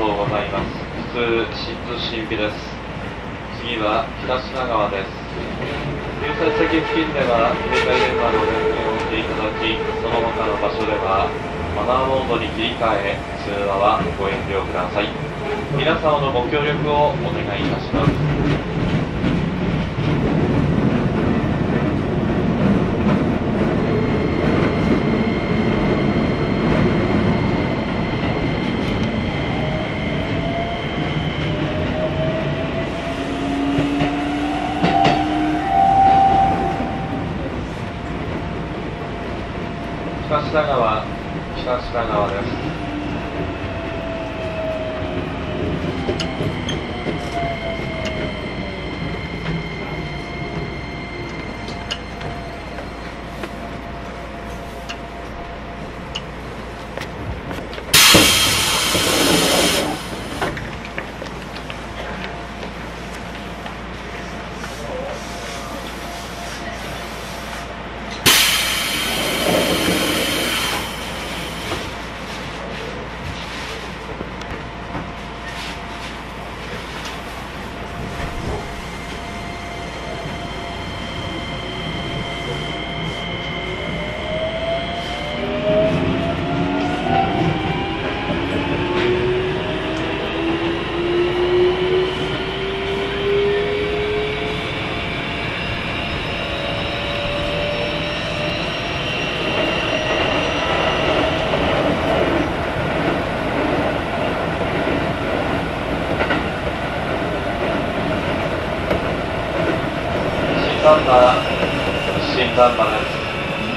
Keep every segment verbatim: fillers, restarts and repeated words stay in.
とうございます。普通新津新美です。次は北品川です。優先席付近では携帯電話の電源をしていただき、その他の場所ではマナーモードに切り替え、通話はご遠慮ください。皆様のご協力をお願いいたします。北品川、北品川です。新丹波、新丹波です。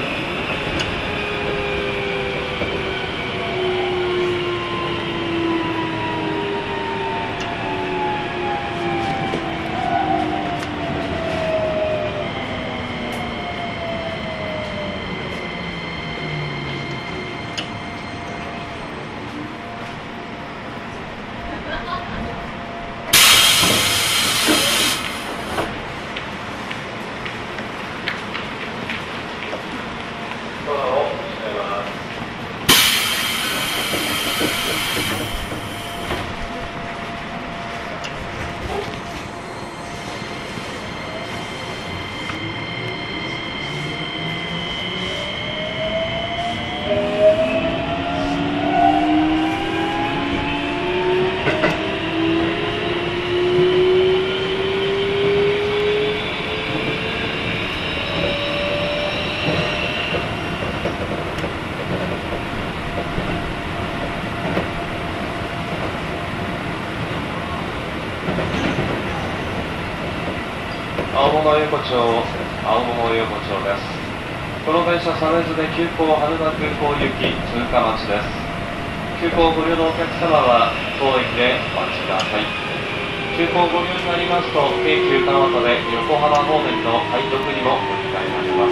青物横丁、青物横丁です。この電車鮫洲で急行羽田空港行き通過待ちです。急行ご利用のお客様は当駅でお待ちください。急行ご利用になりますと京急川俣で横浜方面の快特にも乗り換えられます。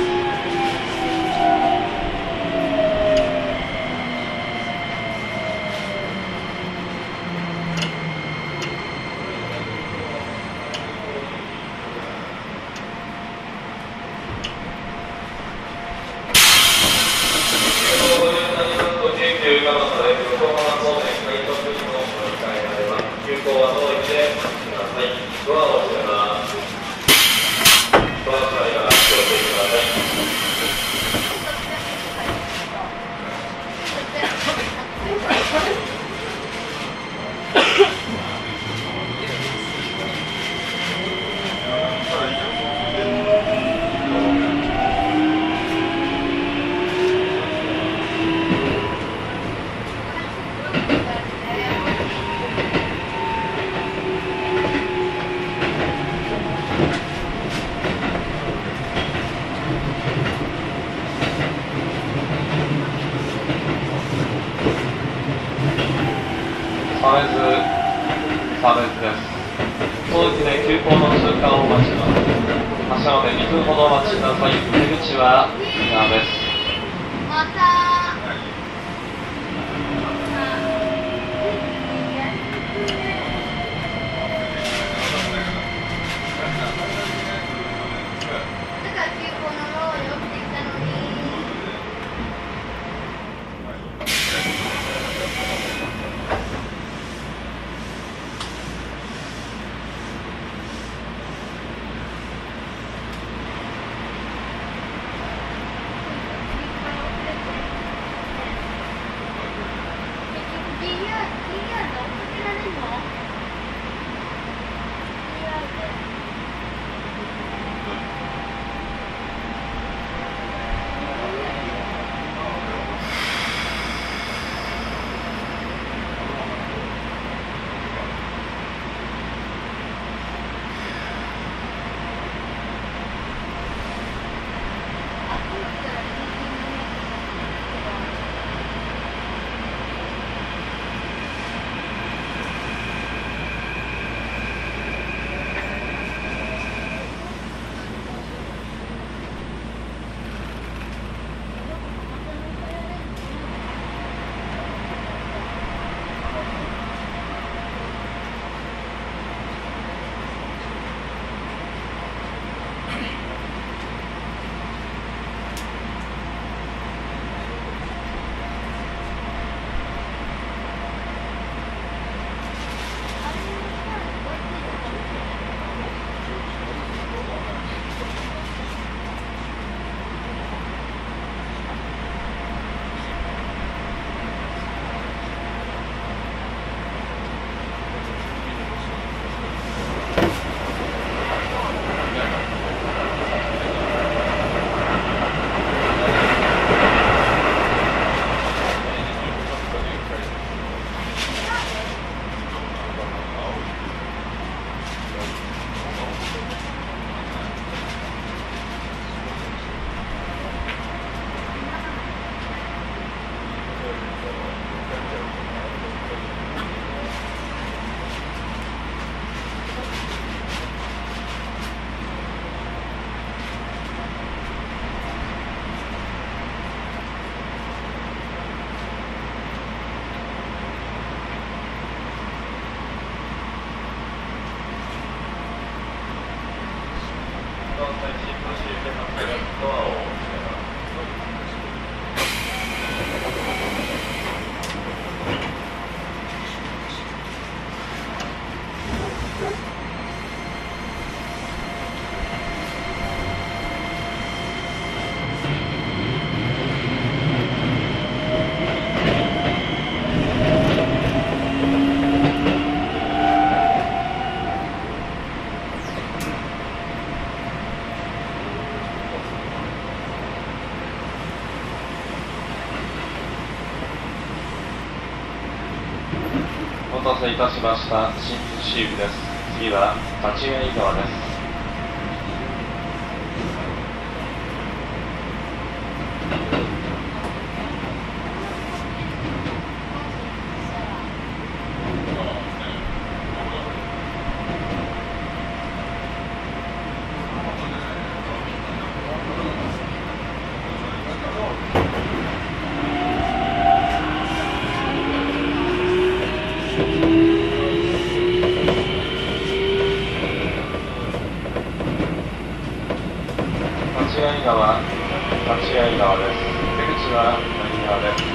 鮫洲、鮫洲です。当駅で急行の通過をお待ちの発車までにふんほどお待ちください。出口は右側です。またせいたしました新宿シーフです。次は立会川です。立会川、立会川です。出口は右側です。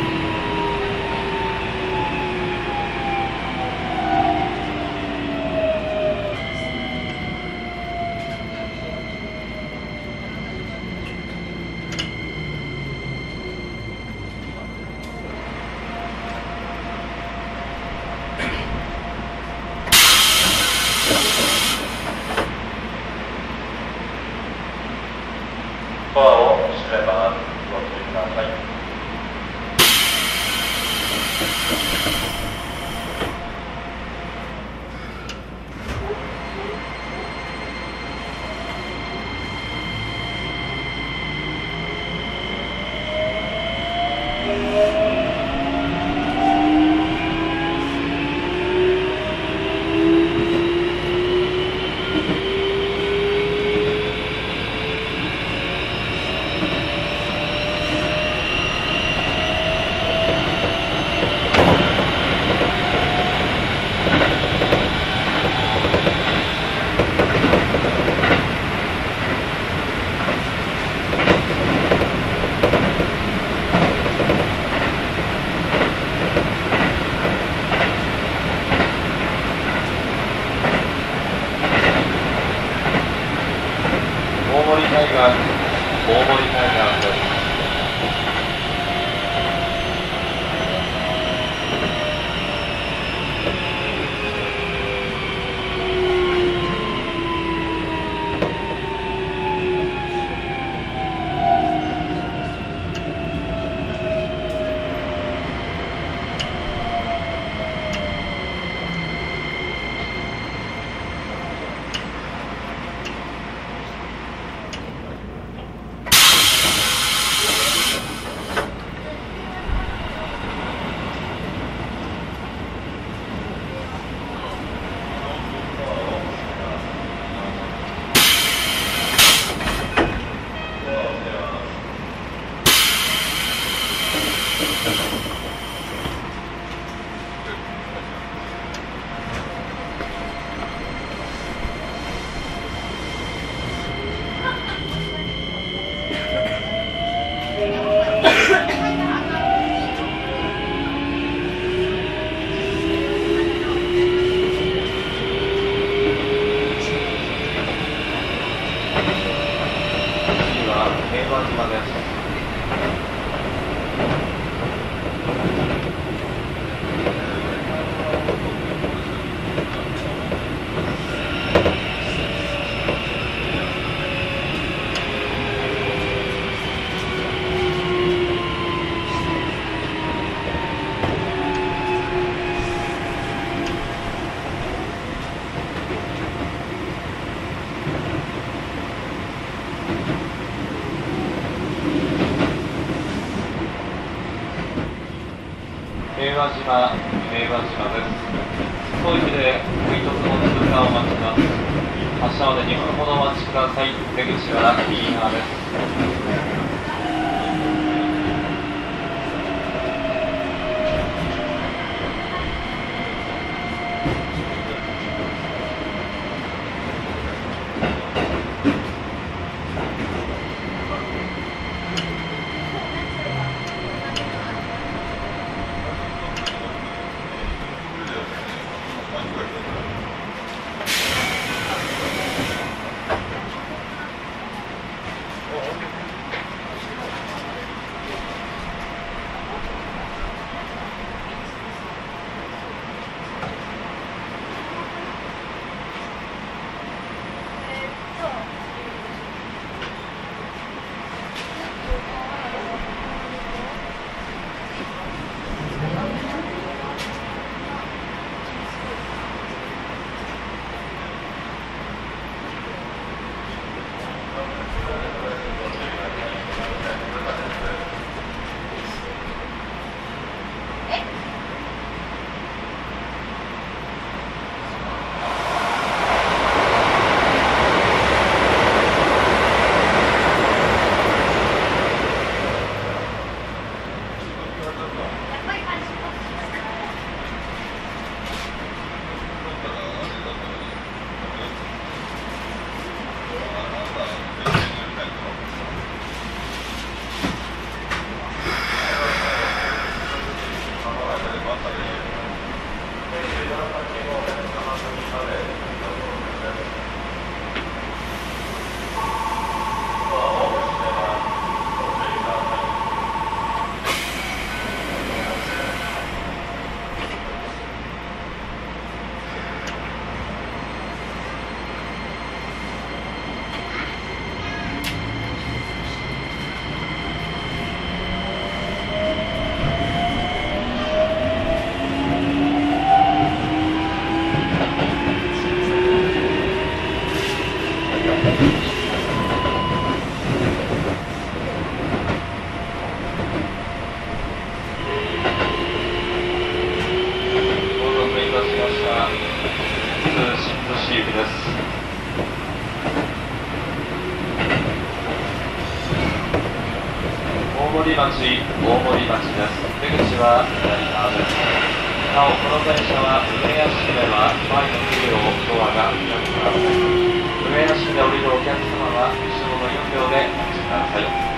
ドアを閉めます。ご注意ください。大森海岸、大森海岸です。平和島です。平和島、平和島です。当駅で追突の通過を待ちます。発車までにふんほどお待ちください。出口は右側です。 新津市行きです。大森町、大森町です。出口は左側です。なお、この電車は梅屋敷では前のきゅうびょうドアが開きません。梅屋敷で降りるお客様は後ろのよんびょうでお待ちください。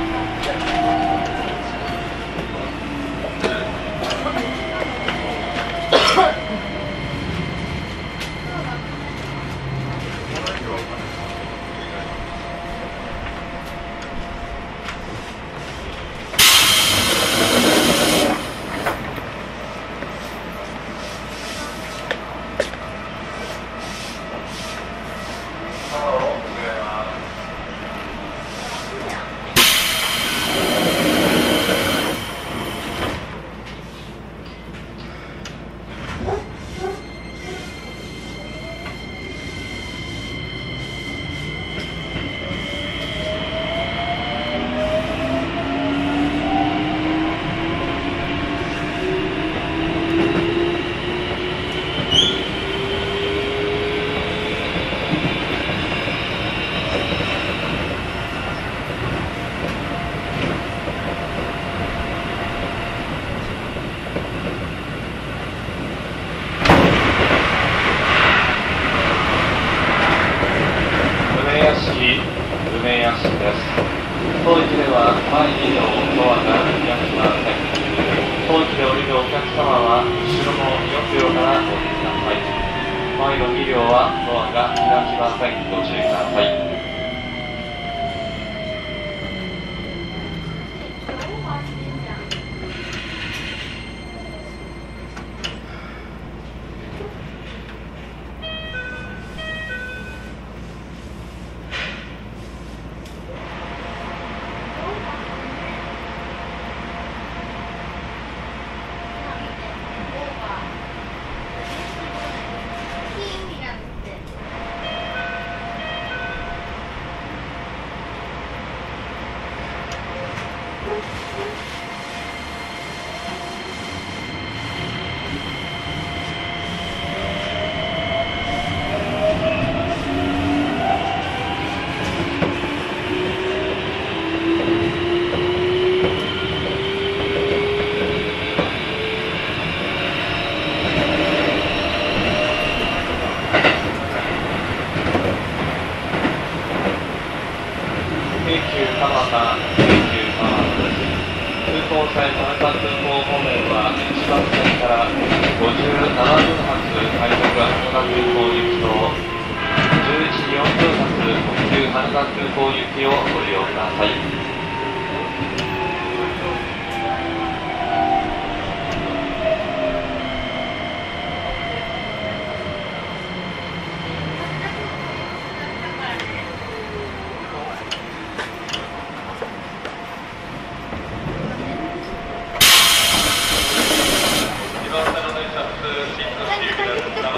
梅屋敷です。当駅では前に両ドアが開きません。当駅で降りるお客様は後ろのよんびょうからお降りください。前のに両はドアが開きません。ご注意ください。京急蒲田、京急蒲田です。空港線田中空港方面はいちばん線からごじゅうななふん発快速羽田空港行きとじゅういちじよんぷん発特急羽田空港行きをご利用ください。にばんせの電車普通新津市行きです。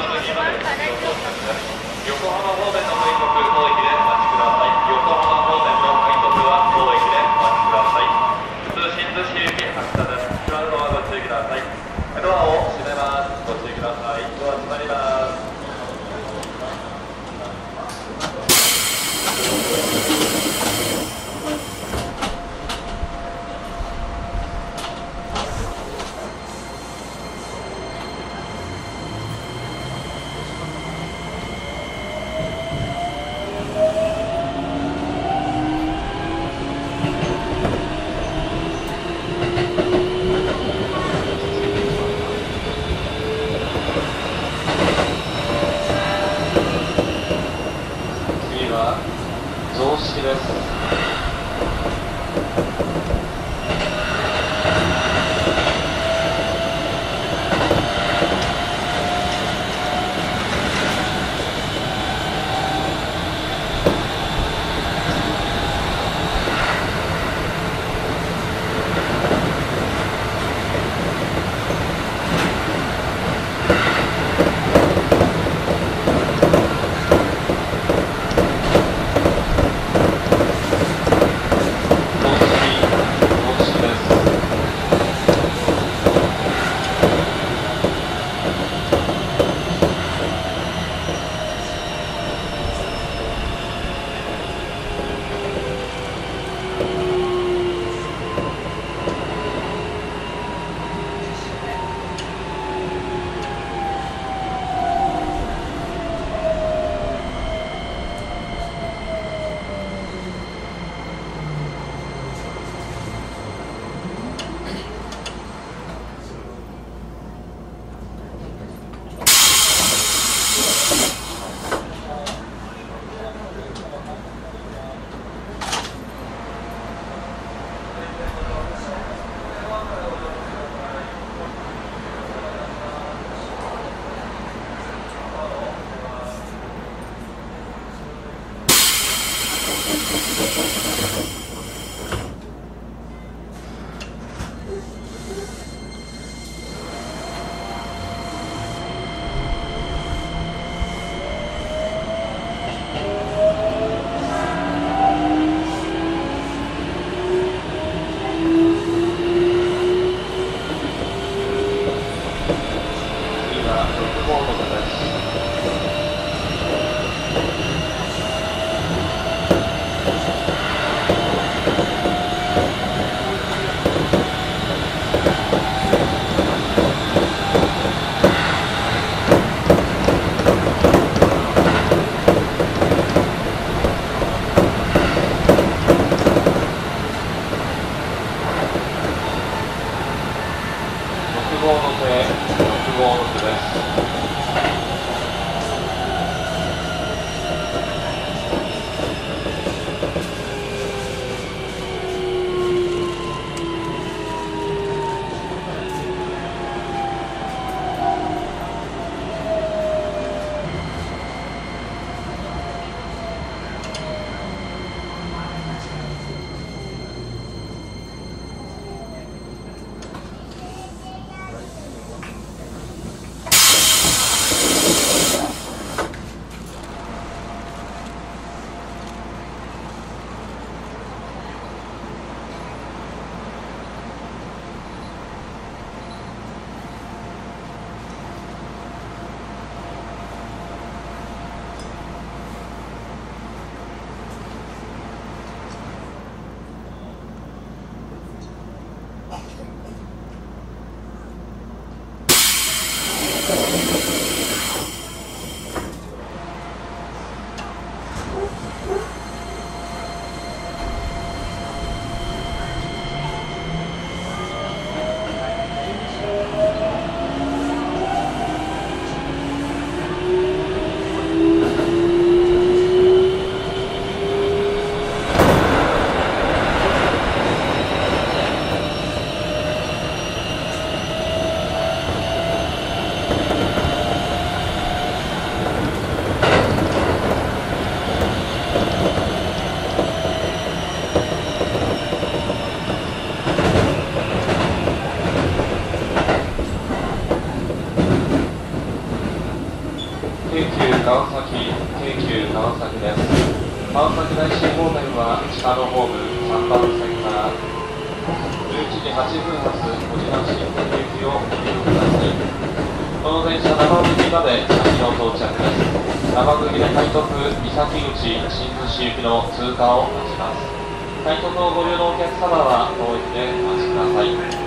京急川崎、京急川崎です。川崎大師方面は地下のホームさんばん線からじゅういちじはっぷん発小島新田行きをご利用ください。この電車生麦まで先の到着です。生麦で快特三崎口新津市行きの通過を待ちます。快特をご利用のお客様は当駅でお待ちください。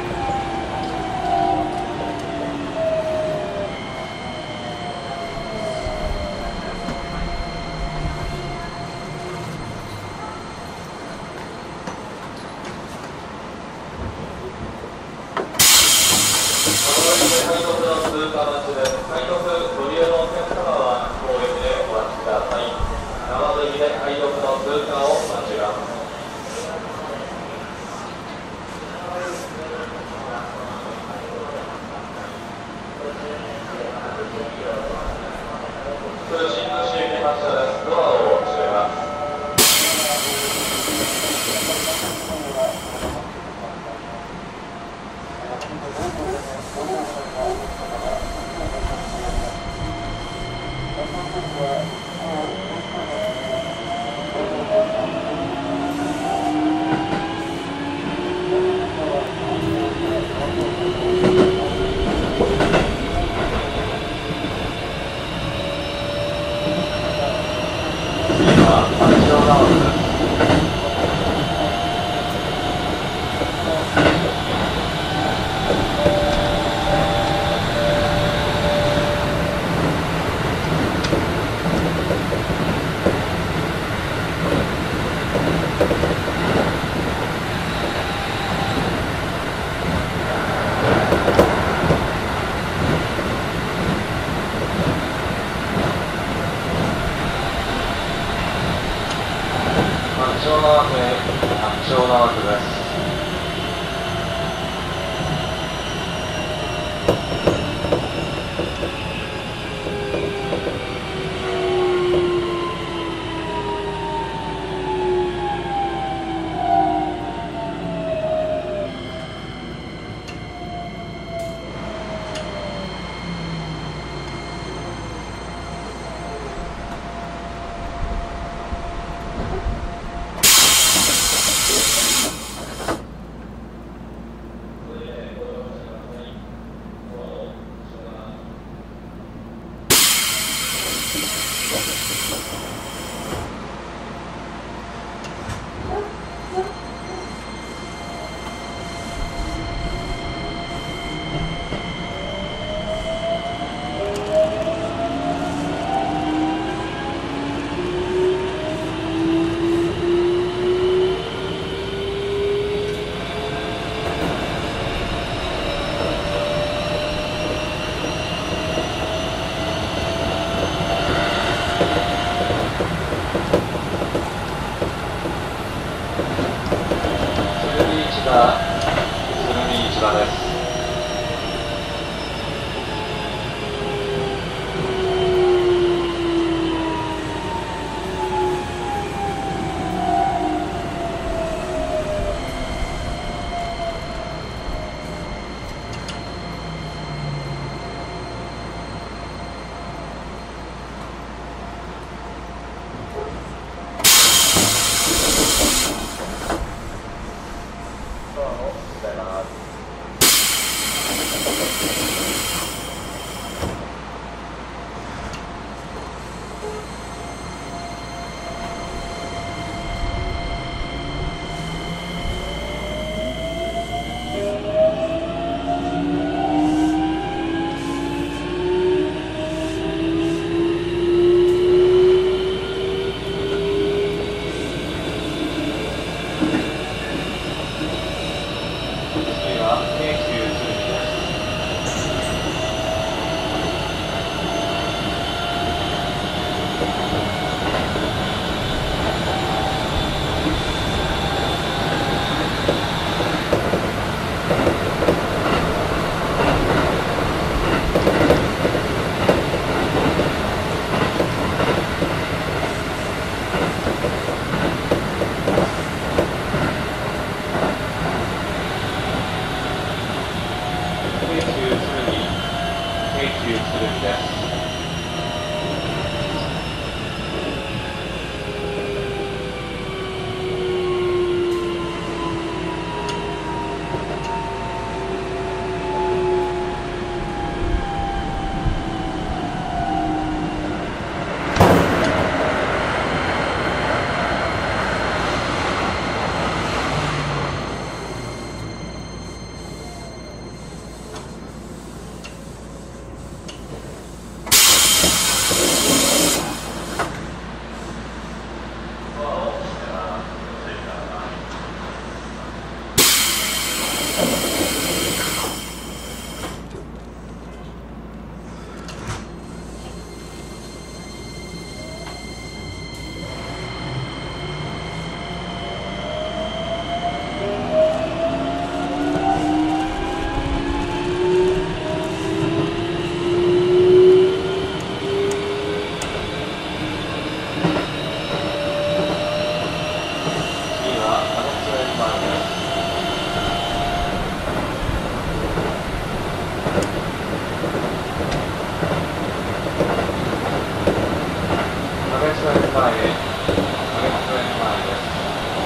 前、花月園前です。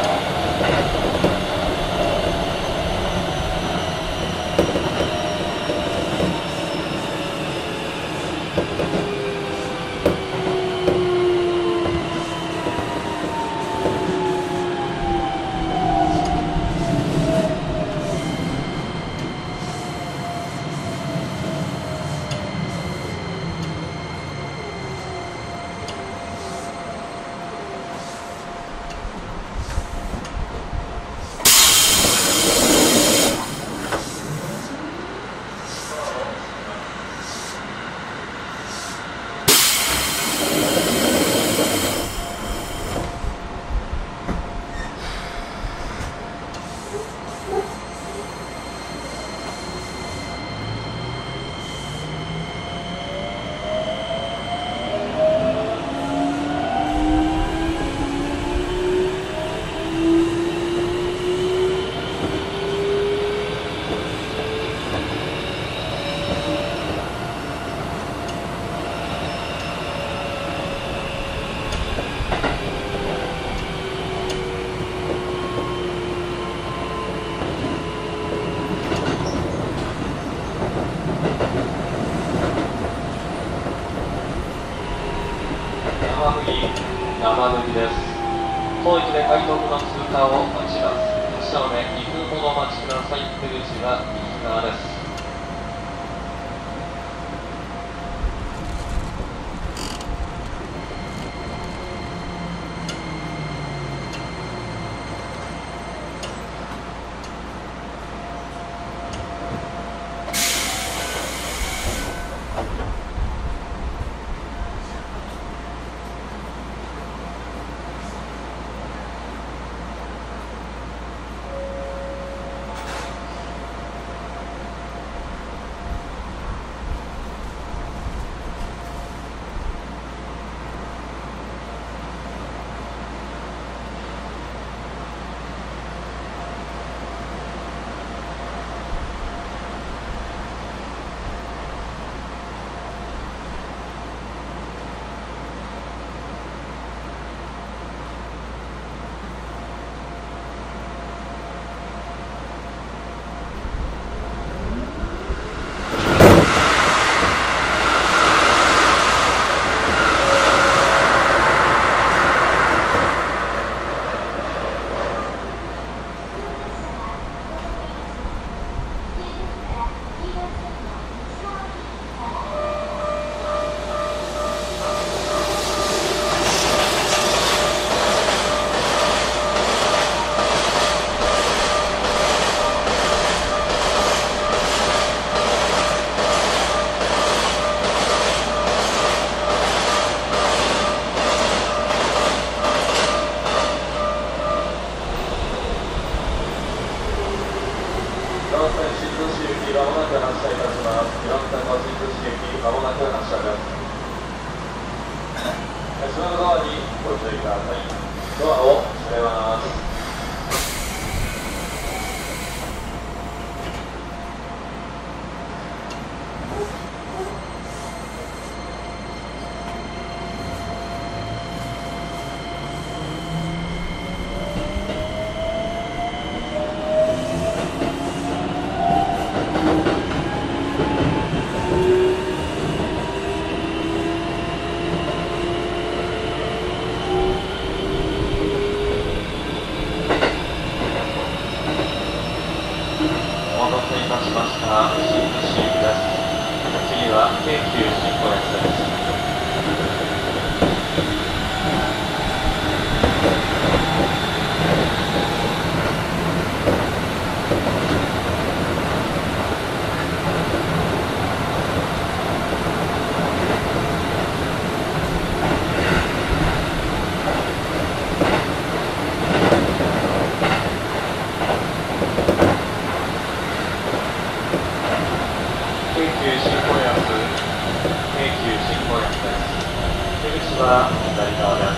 生麦、生麦です。当駅で快速の通過を待ちます。発車までにふんほどお待ちください。出口は右側です。まもなく発車いたします。岩手の新津市駅、まもなく発車です。後ろのドアにご注意ください。ドアを閉めます。お待たせいたしました。新津市駅です。次は京急新小岩です。京急新小岩、京急新小岩です。出口は左側です。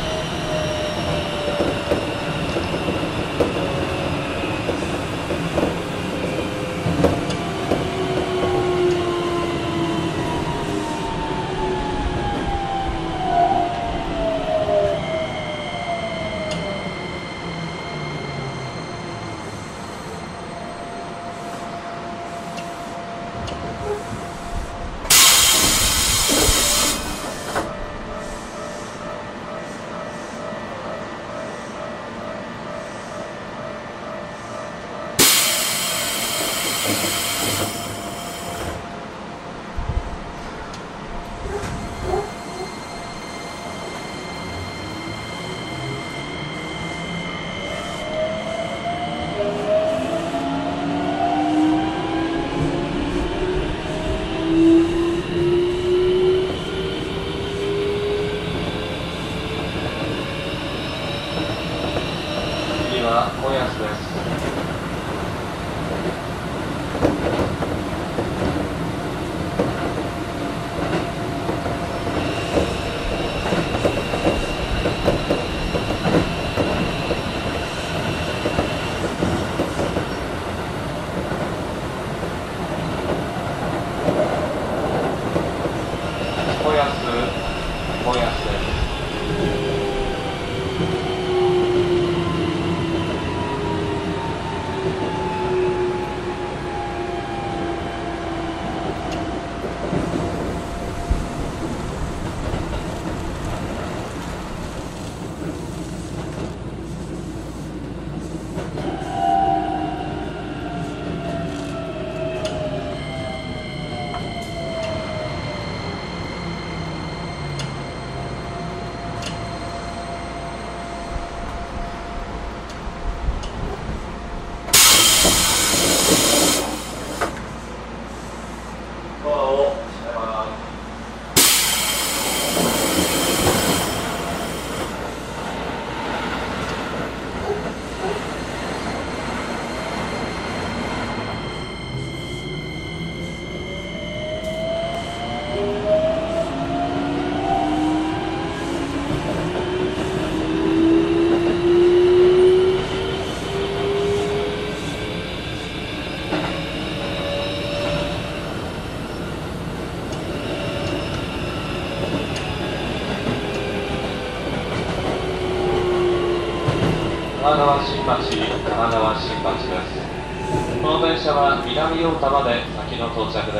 奈川新町、神奈川新町です。この電車は南太田まで先の到着です。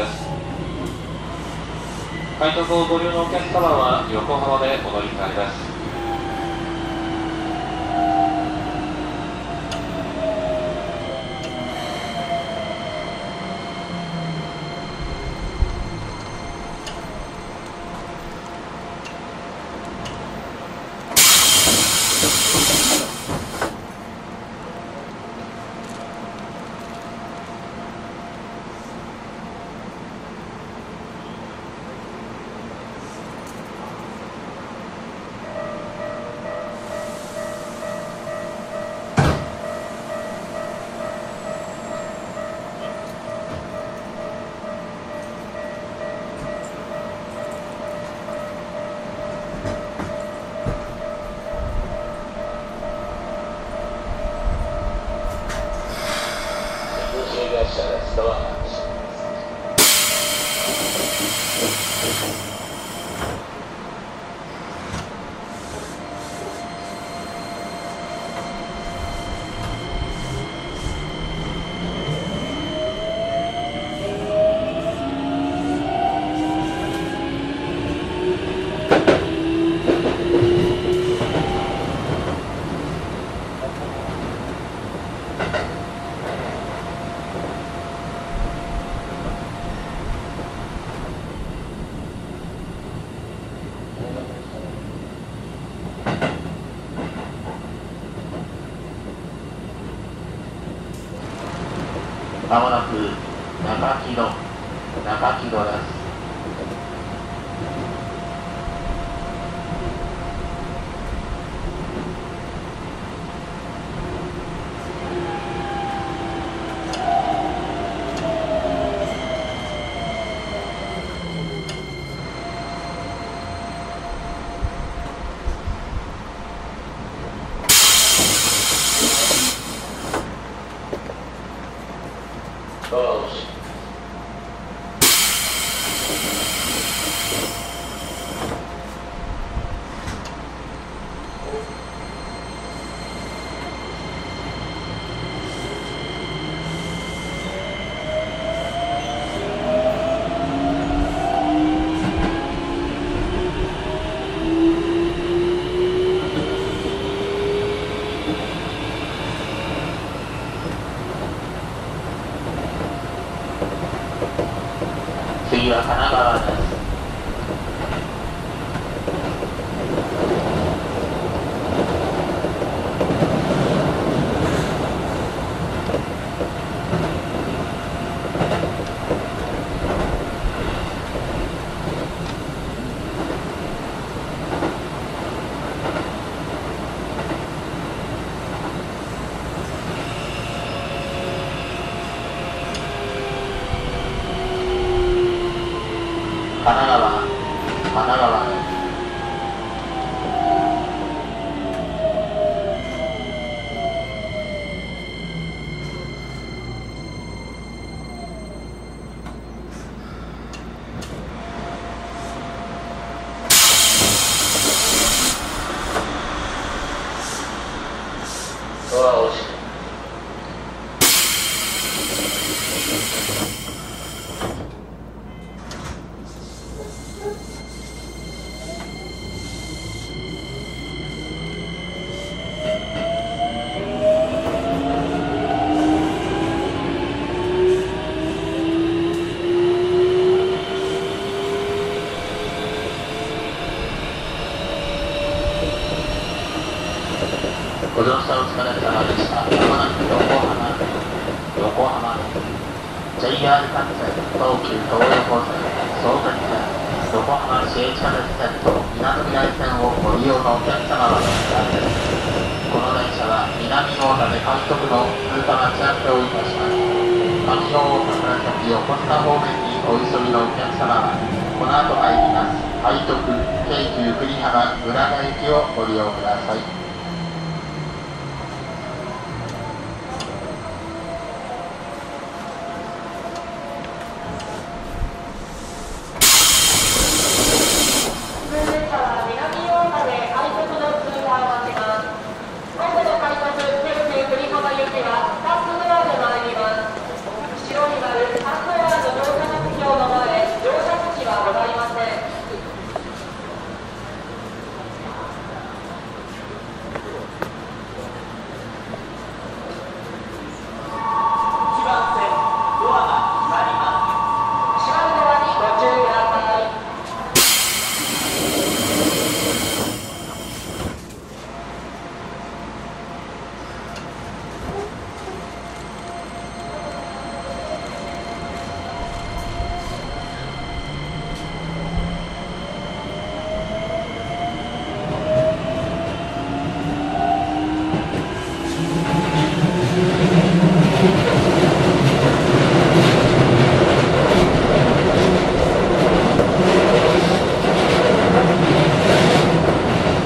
快特をご利用のお客様は横浜でお乗り換えです。 まもなく中木戸、中木戸です。次は神奈川です。神奈川、神奈川です。ドアを閉めご乗車お疲れ様でした。まもなく横浜、横浜、ジェイアール 各線、東急東横線、総武線、横浜市営地下鉄線とみなとみらい線をご利用のお客様はお願いです。この電車は南太田で快速の通過待ち合わせをいたします。上大阪先横須賀方面にお急ぎのお客様は、この後入ります快特京急栗浜浦賀行きをご利用ください。 南大阪で快速の通過を待ちます。今度の快速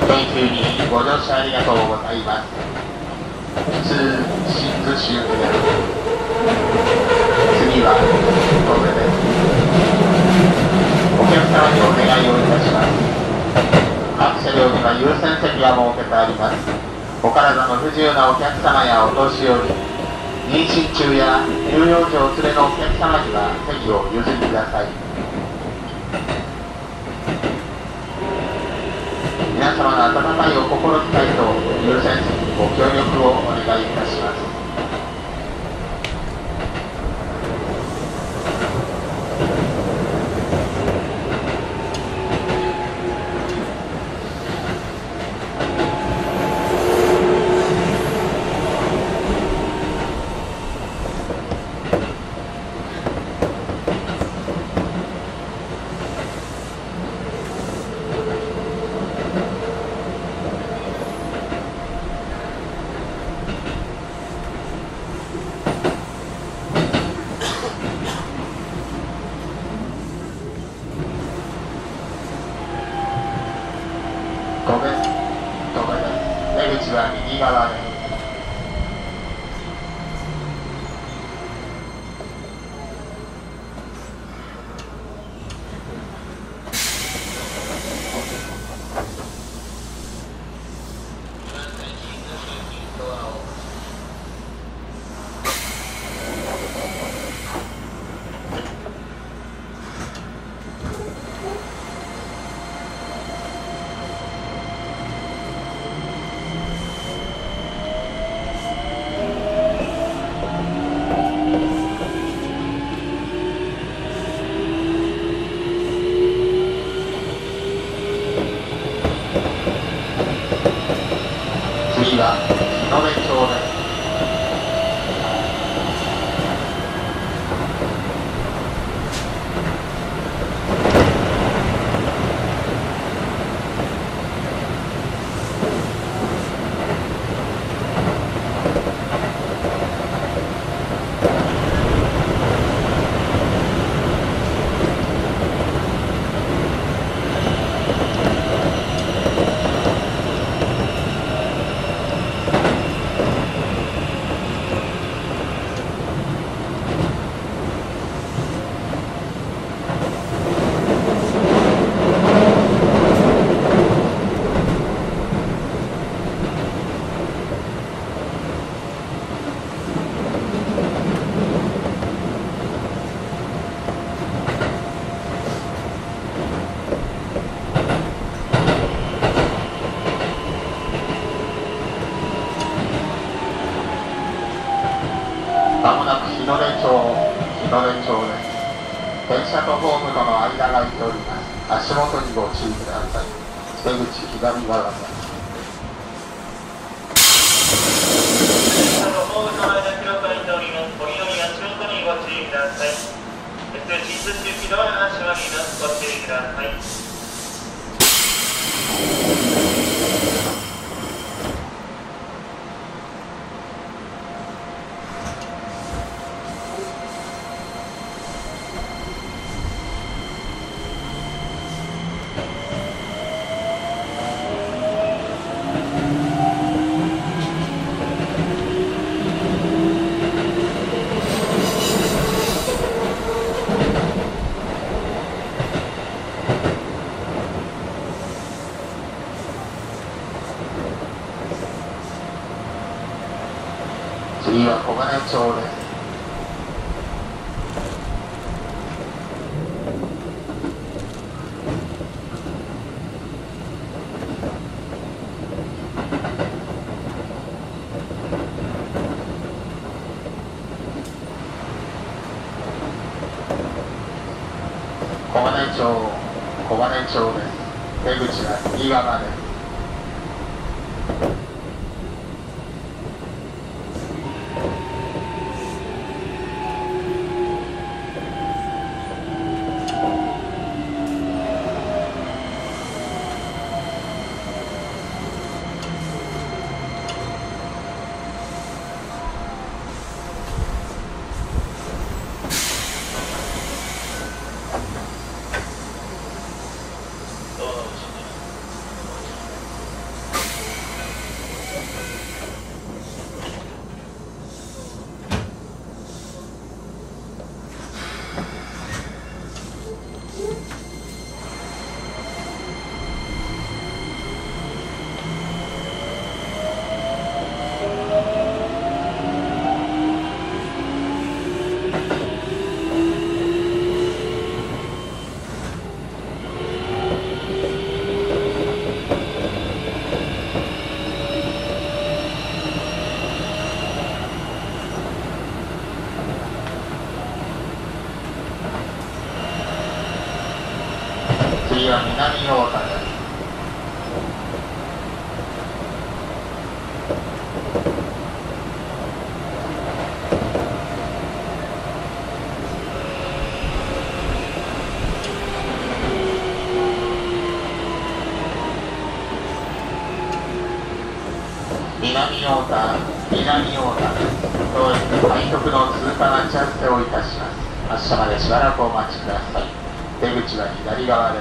京急にご乗車ありがとうございます。普通新津終点、次は神戸です。お客様にお願いをいたします。各車両には優先席が設けてあります。お体の不自由なお客様やお年寄り、妊娠中や乳幼児を連れのお客様には席を譲りください。皆様の温かいお心遣いと優先席にご協力をお願いいたします。出口は右側です。次は日の出町です。まもなく日の出町、日の出町です。電車とホームとの間が空いております。足元にご注意ください。出口左側です。 電車とホームの間広く空いております。お祈り足元にご注意ください。新津行きドアが閉まります。ご注意ください。 次は小金町です。小金町、小金町です。出口は右側です。 南大田です。南大田、南大田、当日快速の通過待ち合わせをいたします。発車までしばらくお待ちください。出口は左側です。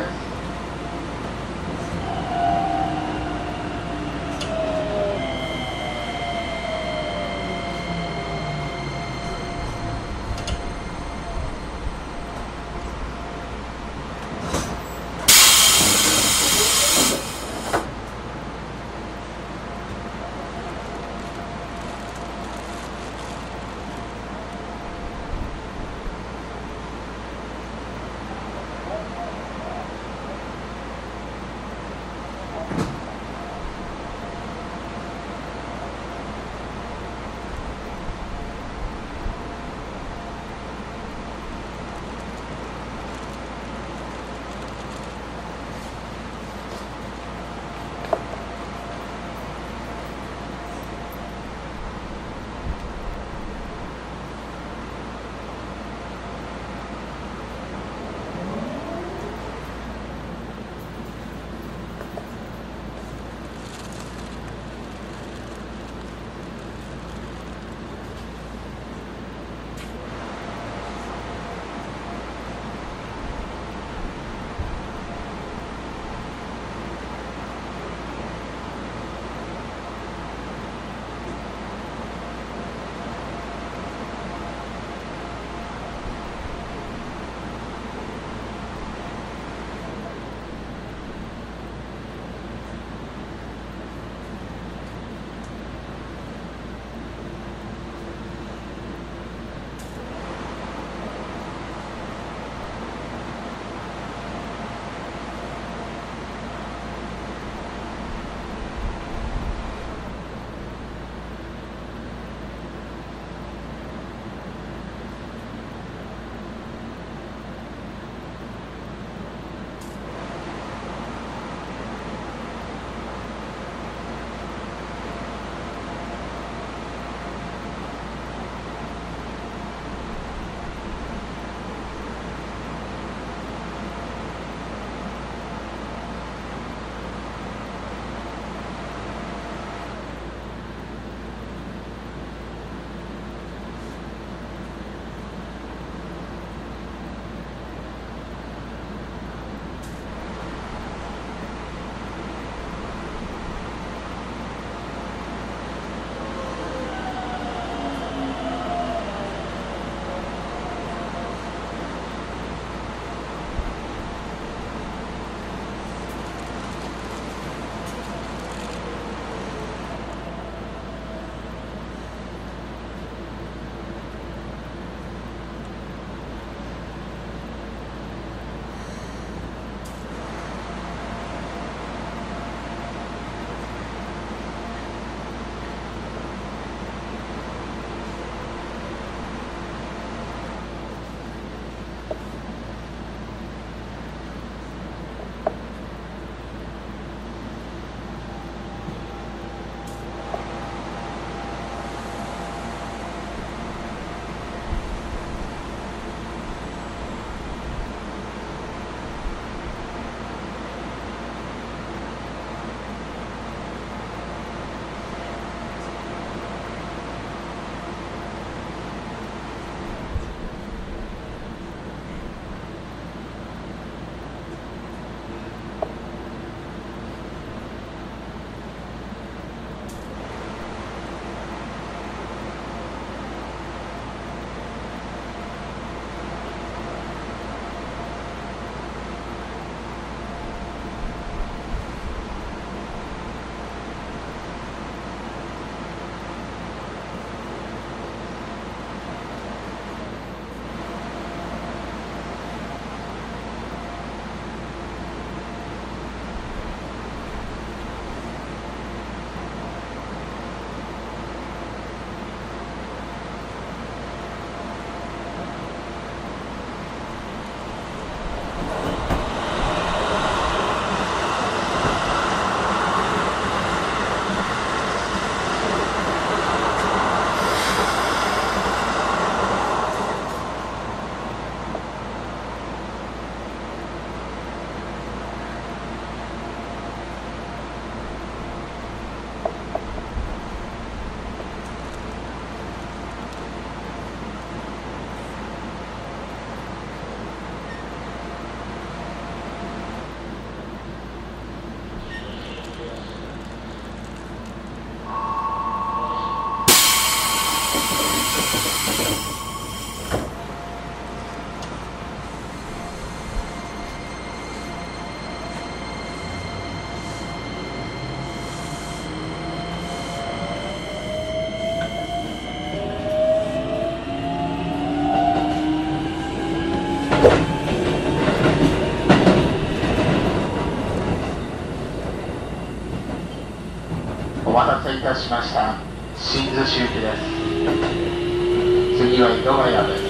待たせいたしました。新津周期です。次は井戸ヶ谷です。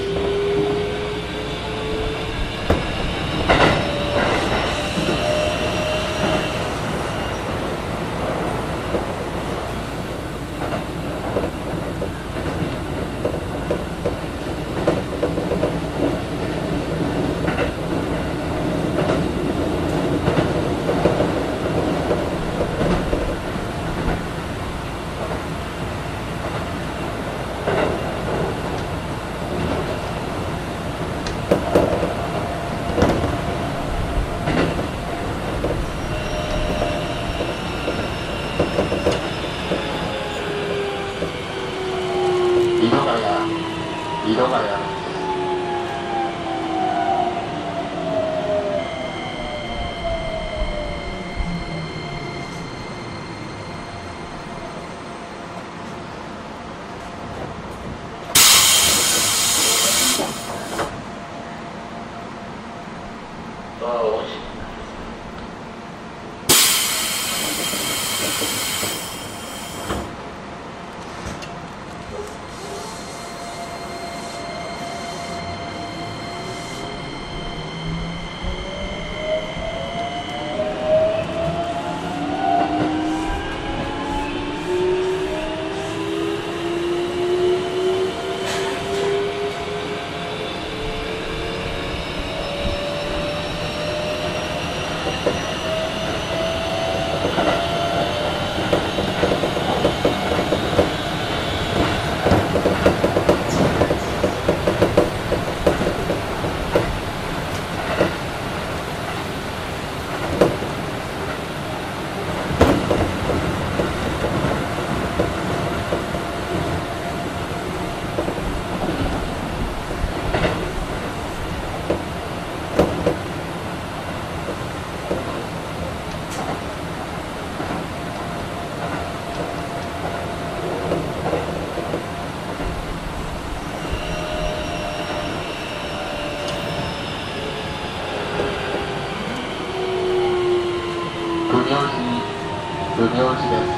井戸ヶ谷です。無明寺です。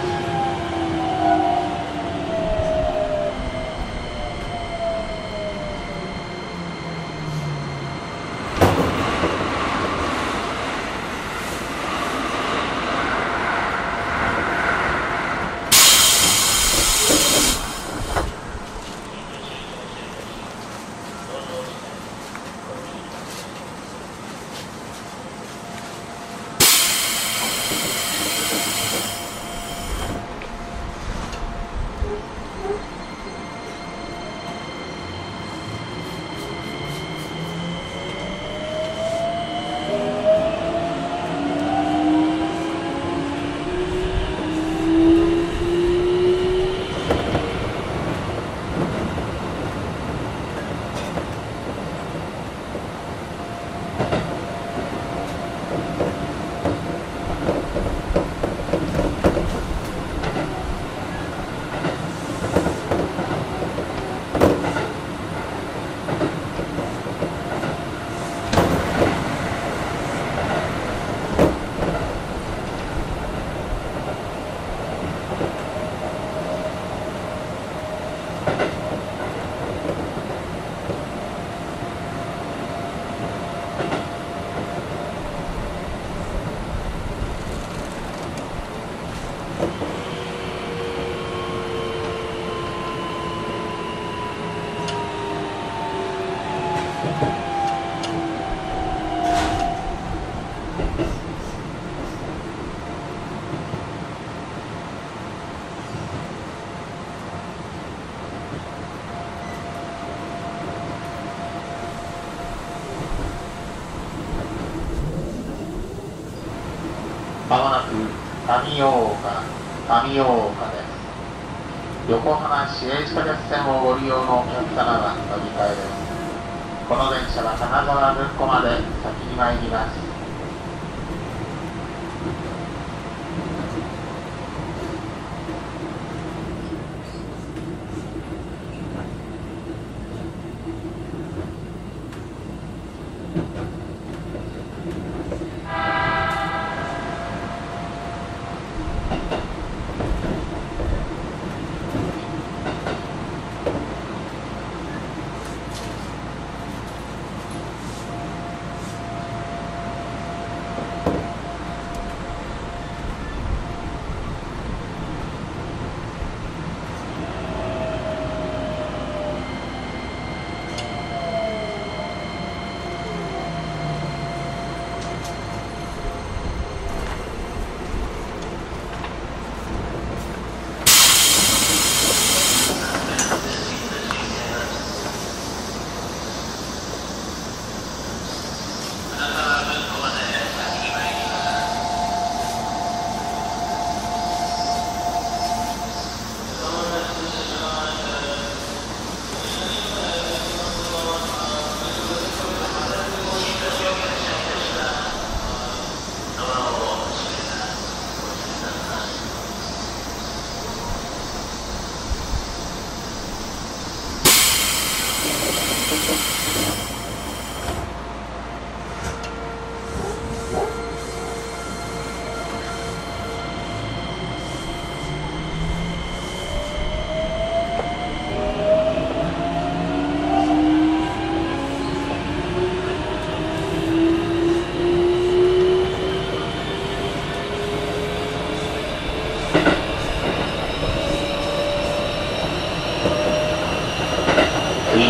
まもなく上大岡、上大岡です。横浜市営地下鉄線をご利用のお客様は乗り換えです。この電車は金沢文庫まで先に参ります。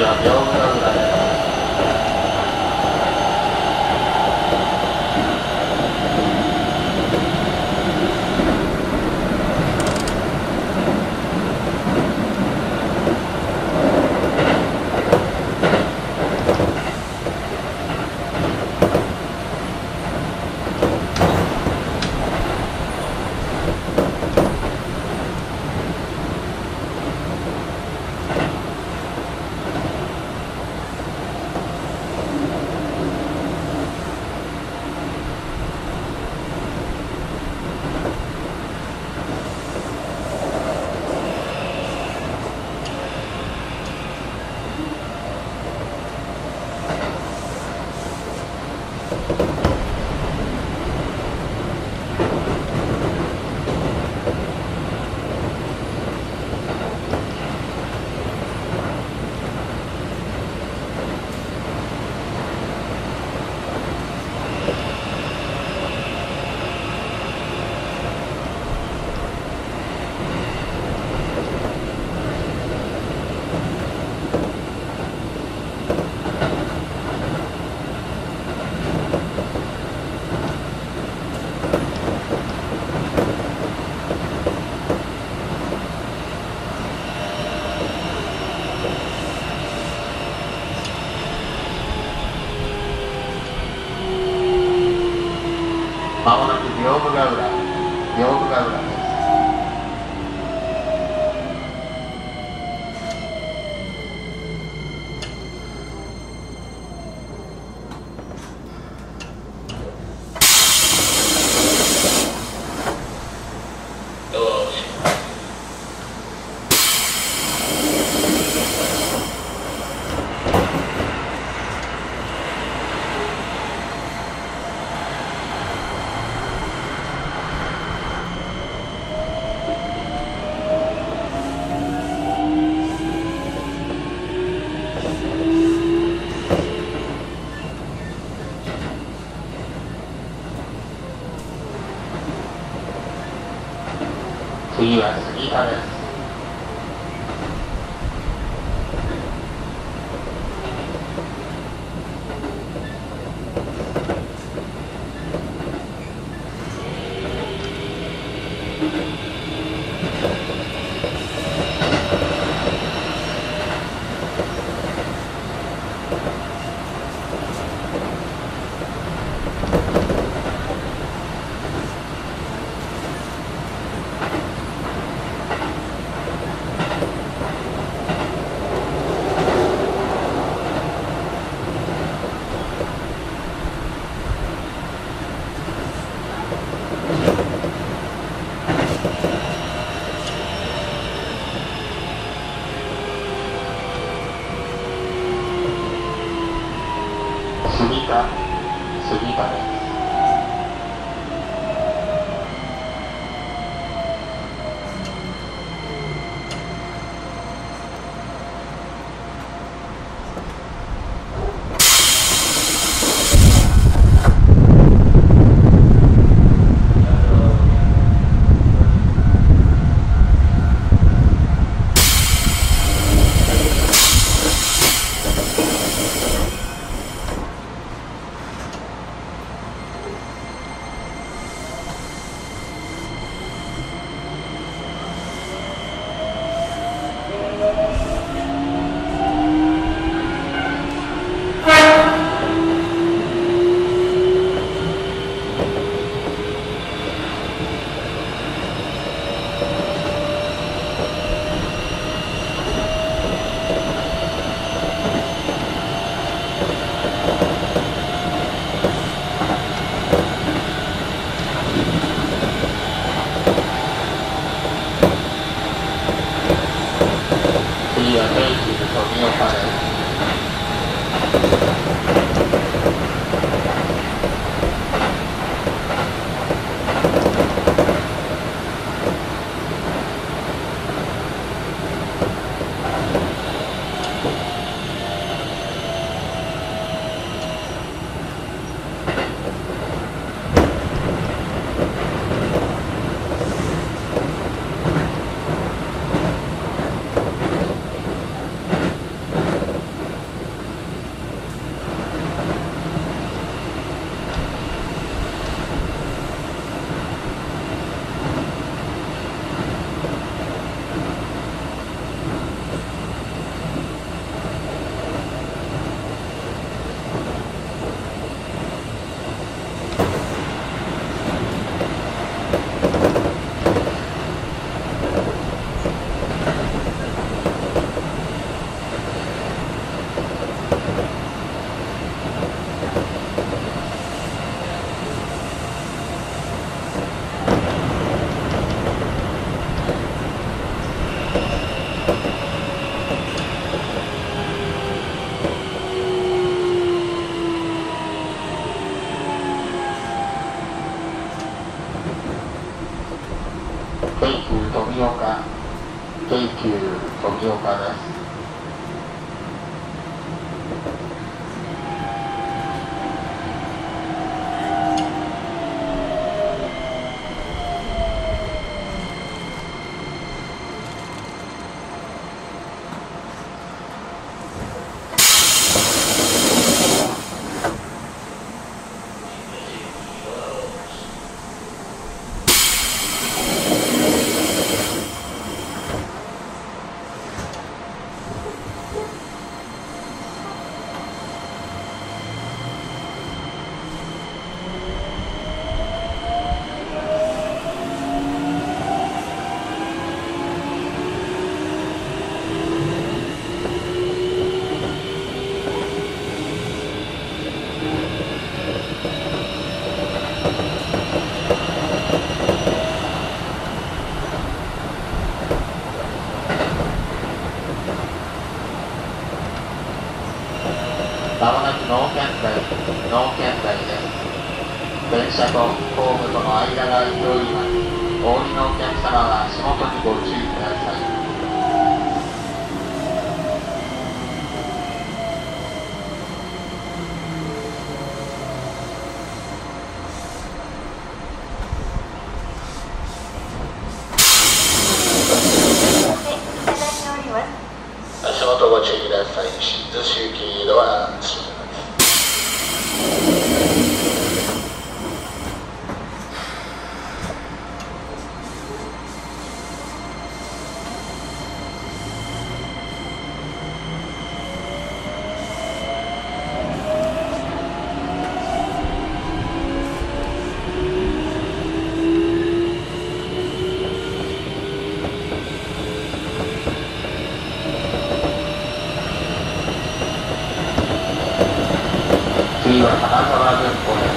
次は屏風の裏です。まもなく屏風ヶ浦、屏風ヶ浦です。次は杉田です。杉田、杉田です。 京急富岡、京急富岡です。まもなく能見台、能見台です。電車とホームとの間が空いております。お降りのお客様は足元にご注意ください。足元ご注意ください。新津周期ドア閉めます。次は金沢文庫です。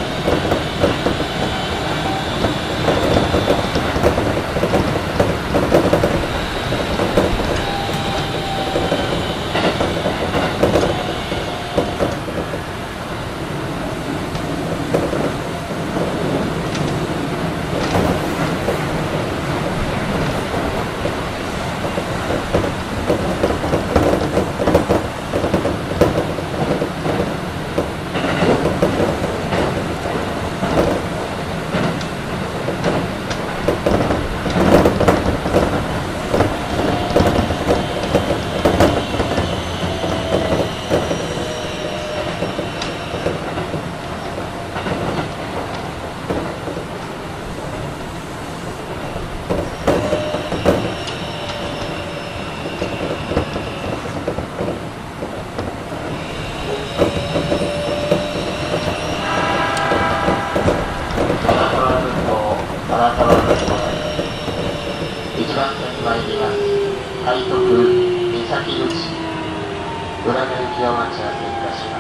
一番線に参ります。海徳三崎口裏の行きを待ち合わせいたします。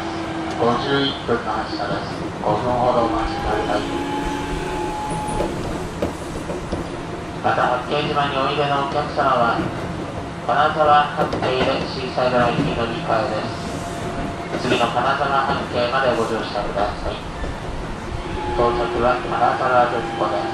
ごじゅういっぷんの発車です。ごふんほどお待ちください。また八景島においでのお客様は金沢八景でシーサイドラインに乗り換えです。次の金沢八景までご乗車ください。到着は金沢文庫です。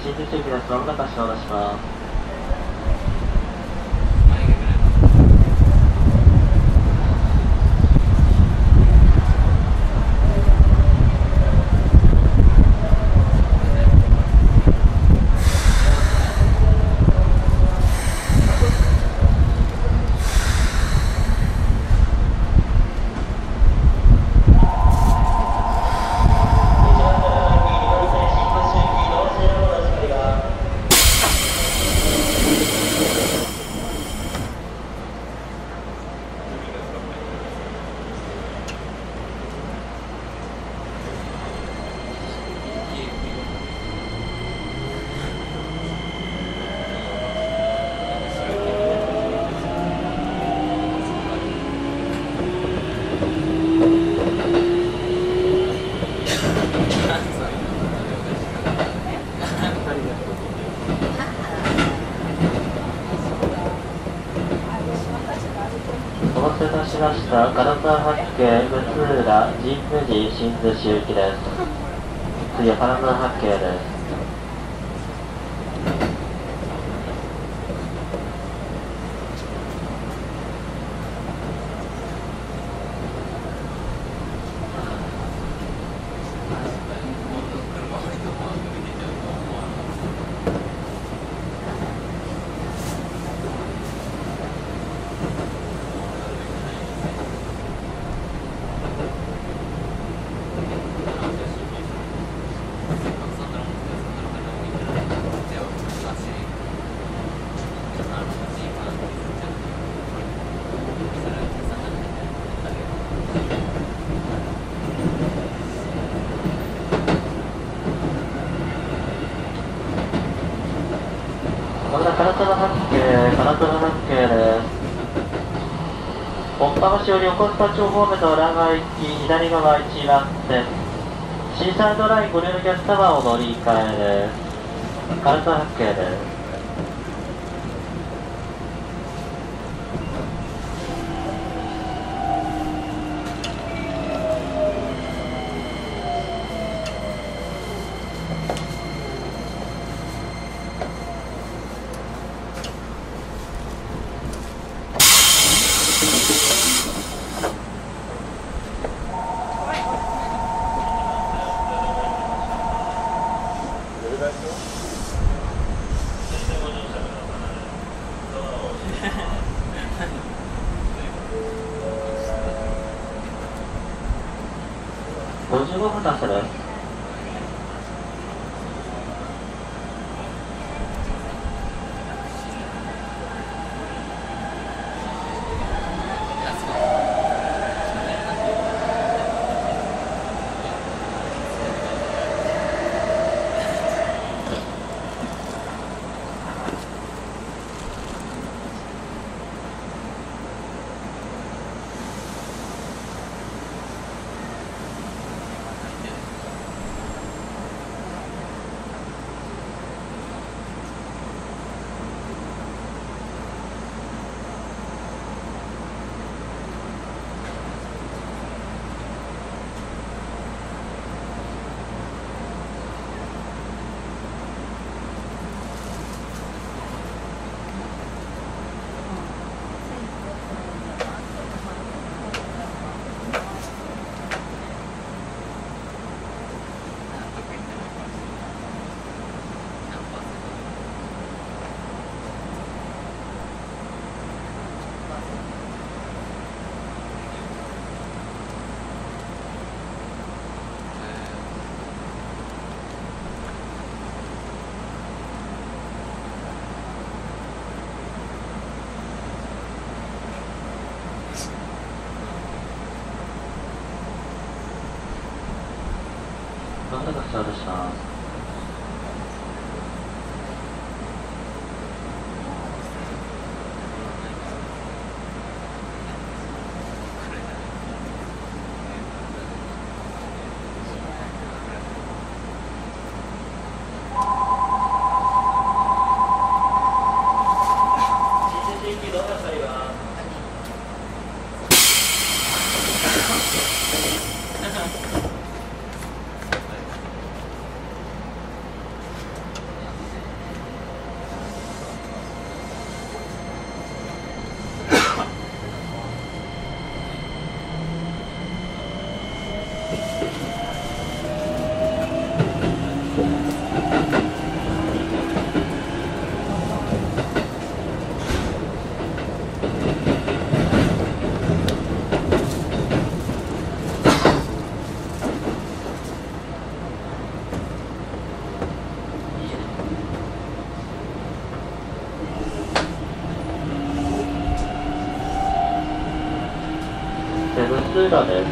新宿駅です。まもなく足を出します。お待たせいたしました。金沢八景、六浦、神武寺、新津市行きです。次は金沢八景です。これは金沢八景、金沢八景です。本浜市より横須賀町方面の裏側行き、左側いちばん線。シーサイドラインご利用のお客様を乗り換えです。金沢八景です。ごじゅうごふん出せる？まもなくスタートします。 路です。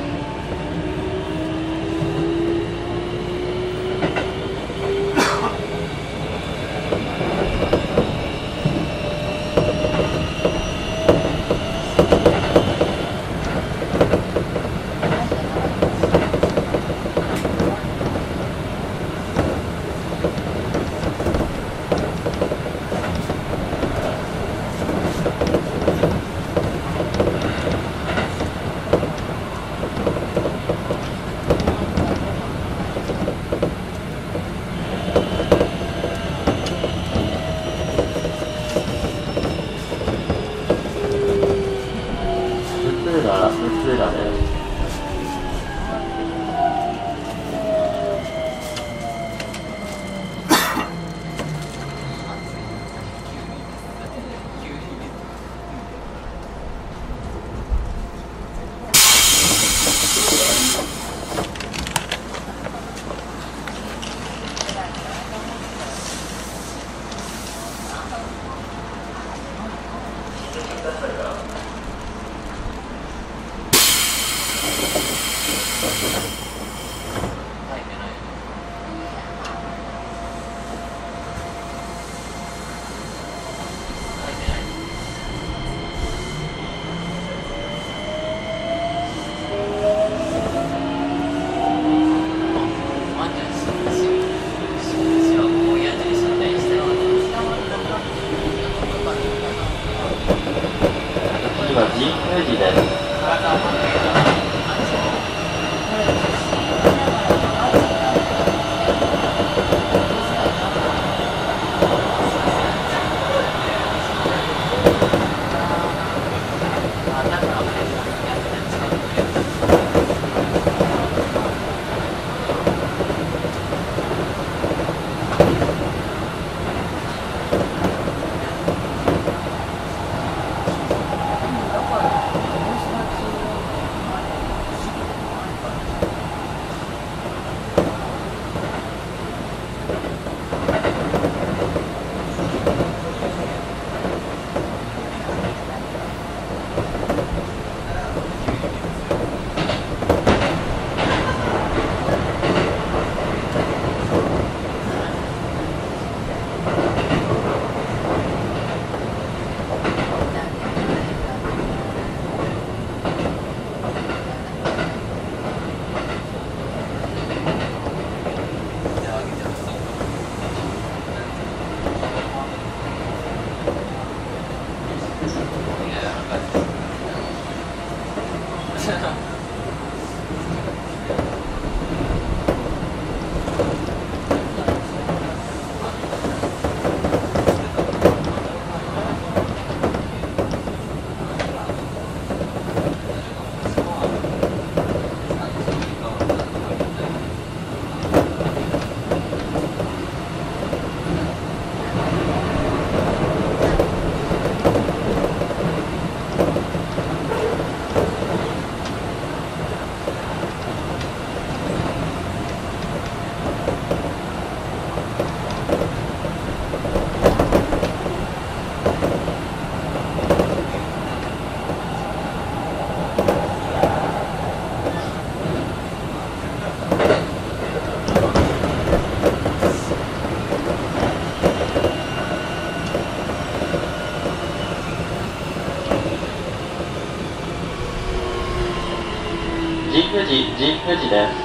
神宮寺、神宮寺です。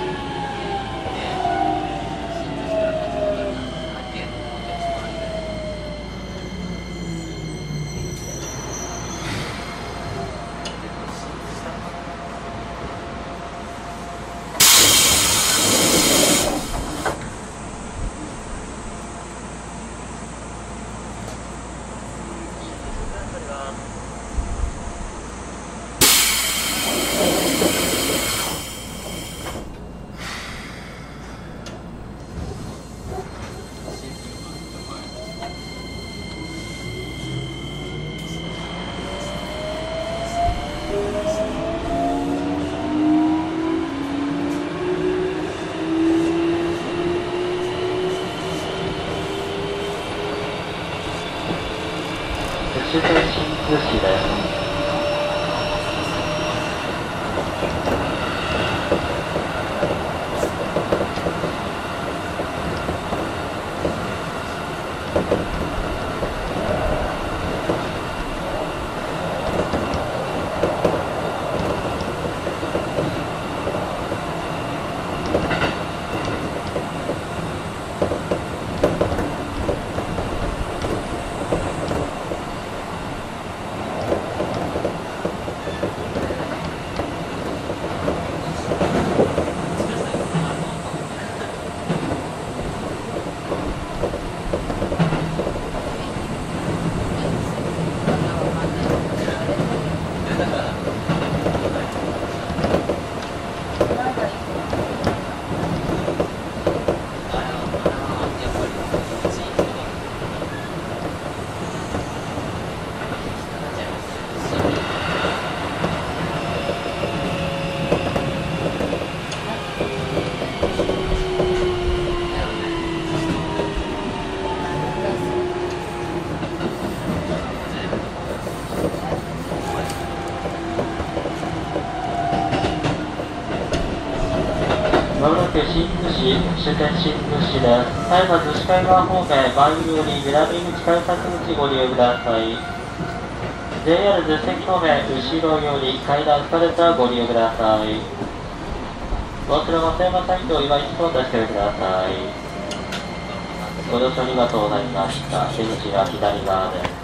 出身新津市です。 まもなく新津市、終点新津市です。絶えず逗子海岸方面、前より南口改札口ご利用ください。ジェイアール 逗子駅方面、後ろより階段エスカレーターご利用ください。お忘れ松山サイトを今一度お助けください。ご乗車ありがとうございました。出口は左側です。